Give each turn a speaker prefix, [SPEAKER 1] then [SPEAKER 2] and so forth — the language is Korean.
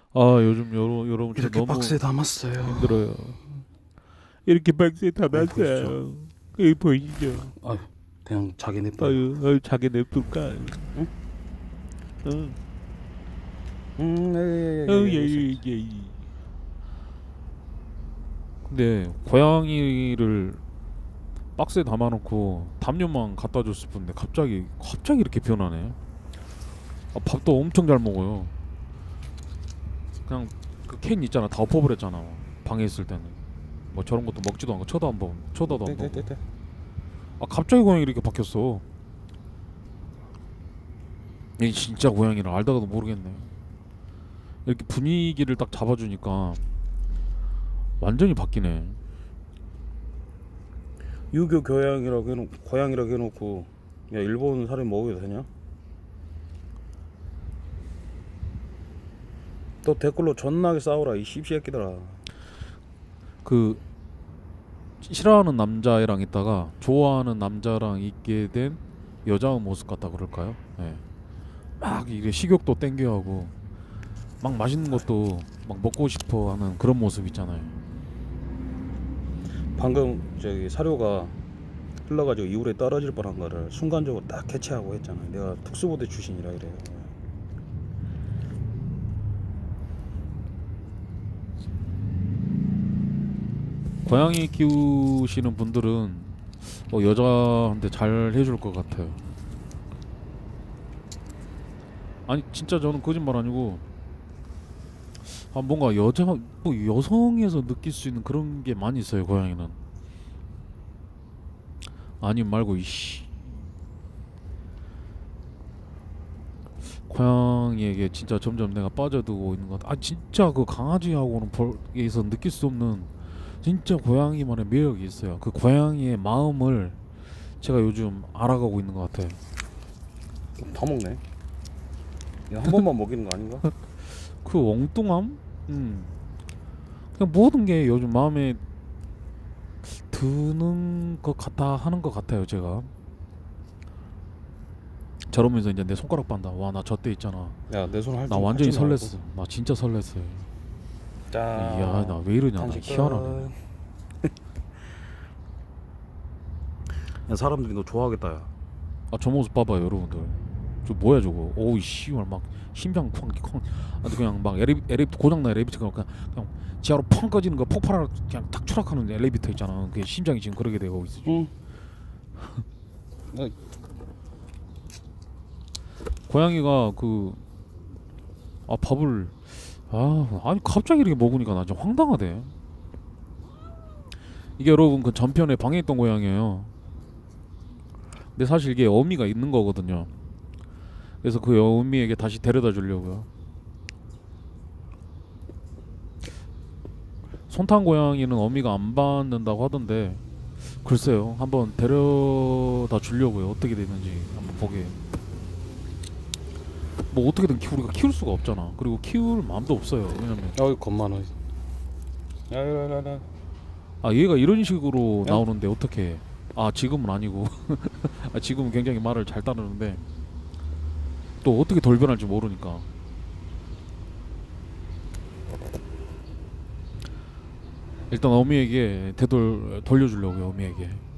[SPEAKER 1] 아 요즘 여러분 저
[SPEAKER 2] 이렇게
[SPEAKER 1] 너무
[SPEAKER 2] 박스에 담았어요.
[SPEAKER 1] 힘들어요. 이렇게 박스에
[SPEAKER 2] 보십시오.
[SPEAKER 1] 담았어요. 여기 보이시죠?
[SPEAKER 2] 아유, 그냥 자기 냅둬.
[SPEAKER 1] 아유 자기 냅둘까?
[SPEAKER 2] 응?
[SPEAKER 1] 응.
[SPEAKER 2] 예.
[SPEAKER 1] 예. 근데 고양이를 박스에 담아놓고 담요만 갖다 줬을 뿐인데 갑자기 이렇게 변하네. 아, 밥도 엄청 잘 먹어요. 그냥 그 캔 있잖아 다 엎어버렸잖아. 방에 있을 때는 뭐 저런 것도 먹지도 않고 쳐다도 안 보고. 아 갑자기 고양이 이렇게 바뀌었어. 이 진짜 고양이를 알다가도 모르겠네. 이렇게 분위기를 딱 잡아주니까 완전히 바뀌네.
[SPEAKER 2] 유교 고양이라고 해놓고 야 일본 사람 먹어도 되냐? 또 댓글로 존나게 싸우라 이 씹새끼들아.
[SPEAKER 1] 그 싫어하는 남자애랑 있다가 좋아하는 남자랑 있게 된 여자의 모습 같다 그럴까요? 예. 막 이게 식욕도 땡겨하고 막 맛있는 것도 막 먹고 싶어 하는 그런 모습 있잖아요.
[SPEAKER 2] 방금 저기 사료가 흘러가지고 이불에 떨어질 뻔한 거를 순간적으로 딱 캐치하고 했잖아. 내가 특수부대 출신이라 이래요.
[SPEAKER 1] 고양이 키우시는 분들은 여자한테 잘 해줄 것 같아요. 아니 진짜 저는 거짓말 아니고 뭔가 여성에서 느낄 수 있는 그런 게 많이 있어요 고양이는. 아니 말고 이씨 고양이에게 진짜 점점 내가 빠져들고 있는 것 같아. 아 진짜 그 강아지하고는 에서 느낄 수 없는 진짜 고양이만의 매력이 있어요. 그 고양이의 마음을 제가 요즘 알아가고 있는 것 같아요.
[SPEAKER 2] 다 먹네. 이거 한 번만 먹이는 거 아닌가?
[SPEAKER 1] 그 엉뚱함? 그냥 모든 게 요즘 마음에 드는 것 같아 하는 것 같아요 제가. 저러면서 이제 내 손가락 반다. 와 나 저 때 있잖아.
[SPEAKER 2] 야 내 손 할
[SPEAKER 1] 나
[SPEAKER 2] 줄
[SPEAKER 1] 완전히
[SPEAKER 2] 하지 말고.
[SPEAKER 1] 설렜어. 나 진짜 설렜어요.
[SPEAKER 2] 자,
[SPEAKER 1] 이야 나 왜 이러냐. 나
[SPEAKER 2] 간식
[SPEAKER 1] 희한하네.
[SPEAKER 2] 야, 사람들이 너 좋아하겠다. 야.
[SPEAKER 1] 아 저 모습 봐봐요 여러분들. 저 뭐야 저거. 오이 씨발 막 심장 쾅쾅. 아주 그냥 막 엘리베이터 고장난 엘리베이터 그냥 지하로 펑 꺼지는 거 폭발하러 그냥 탁 추락하는 엘리베이터 있잖아. 그게 심장이 지금 그렇게 되고 있어.
[SPEAKER 2] 응.
[SPEAKER 1] 고양이가 밥을 아니 갑자기 이렇게 먹으니까 나 좀 황당하대. 이게 여러분 그 전편에 방에 있던 고양이에요. 근데 사실 이게 어미가 있는 거거든요. 그래서 그 어미에게 다시 데려다 주려고요. 손탄 고양이는 어미가 안 받는다고 하던데 글쎄요 한번 데려다 주려고요. 어떻게 되는지 한번 보게. 뭐 어떻게든 우리가 키울 수가 없잖아. 그리고 키울 마음도 없어요. 왜냐면
[SPEAKER 2] 어이 겁많아. 야야야야.
[SPEAKER 1] 얘가 이런 식으로
[SPEAKER 2] 야?
[SPEAKER 1] 나오는데 어떻게? 지금은 아니고 지금은 굉장히 말을 잘 따르는데 또 어떻게 돌변할지 모르니까. 일단 어미에게 돌려주려고요. 어미에게.